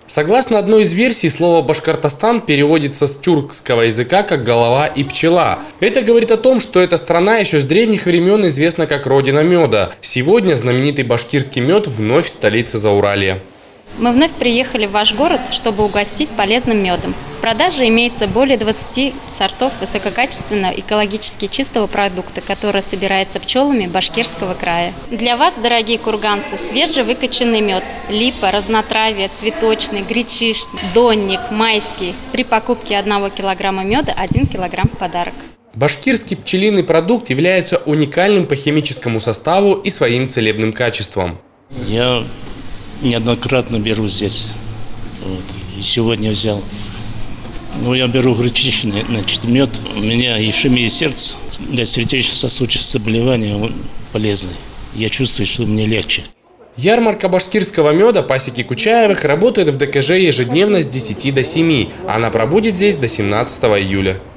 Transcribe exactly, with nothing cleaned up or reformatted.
Согласно одной из версий, слово «Башкортостан» переводится с тюркского языка как «голова» и «пчела». Это говорит о том, что эта страна еще с древних времен известна как родина меда. Сегодня знаменитый башкирский мед вновь в столице Зауралья. Мы вновь приехали в ваш город, чтобы угостить полезным медом. В продаже имеется более двадцати сортов высококачественного, экологически чистого продукта, который собирается пчелами Башкирского края. Для вас, дорогие курганцы, свежевыкачанный мед, липа, разнотравие, цветочный, гречишный, донник, майский. При покупке одного килограмма меда один килограмм в подарок. Башкирский пчелиный продукт является уникальным по химическому составу и своим целебным качествам. Я неоднократно беру здесь. Вот. И сегодня взял. Ну, я беру гречишный, значит, мед. У меня ишемия сердца. Для сердечно-сосудистых заболеваний он полезный. Я чувствую, что мне легче. Ярмарка башкирского меда пасеки Кучаевых работает в ДКЖ ежедневно с десяти до семи. Она пробудет здесь до семнадцатого июля.